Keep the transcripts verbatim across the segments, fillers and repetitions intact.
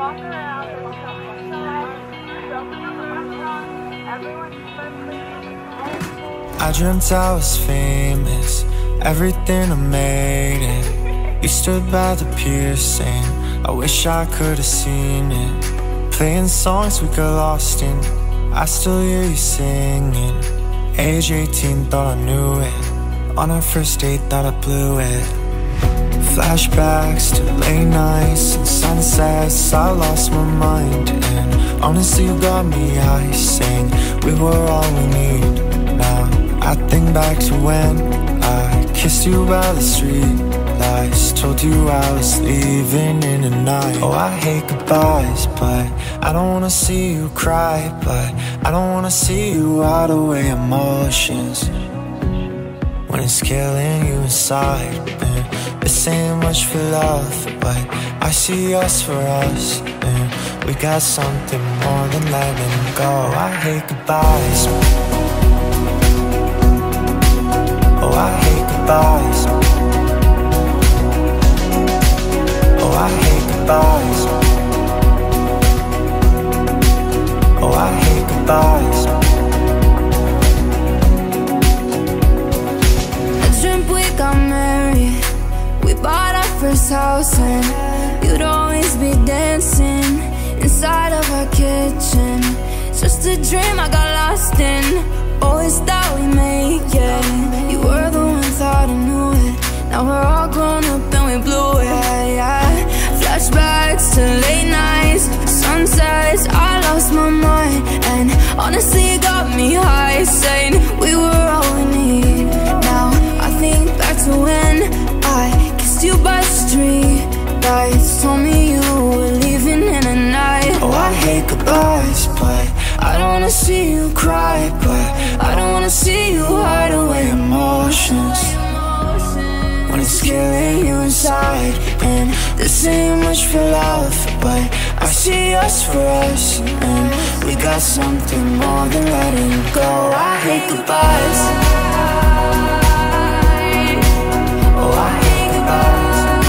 walk around and walk outside. Everyone's friendly. I dreamt I was famous, everything I made it. You stood by the pier saying, I wish I could have seen it. Playing songs we got lost in, I still hear you singing. Age eighteen, thought I knew it. On our first date, thought I blew it. Flashbacks to late nights and sunsets, I lost my mind. And honestly, you got me high, saying we were all we need. Now I think back to when I kissed you by the street lights, told you I was leaving in the night. Oh, I hate goodbyes, but I don't wanna see you cry. But I don't wanna see you hide away emotions when it's killing you inside. And this ain't much for love, but I see us for us. And we got something more than letting go. I hate goodbyes. Oh, I hate goodbyes. Oh, I hate goodbyes. Oh, I hate goodbyes. I dreamt we got married, we bought our first house, and you'd always be dancing inside of our kitchen. Just a dream I got lost in, always thought we made it. You were the one, thought I knew it. Now we're all grown up and we blew it, yeah. Flashbacks to late nights, sunsets, I lost my mind. And honestly, it got me high, saying we were all we need. Now I think back to when I kissed you by the street lights, told me you were leaving in the night. Oh, I hate goodbyes, but I don't wanna see you cry, but I don't wanna see you hide away emotions when it's killing you inside. And this ain't much for love, but I see us for us. And we got something more than letting go. I hate goodbyes. Oh, I hate goodbyes.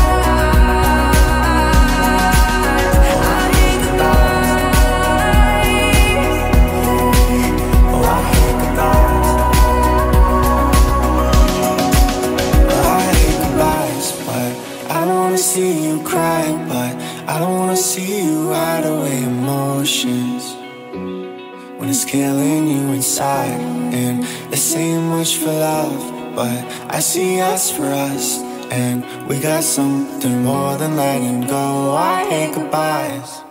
See you cry, but I don't wanna see you hide away emotions when it's killing you inside. And this ain't much for love, but I see us for us. And we got something more than letting go. I hate goodbyes.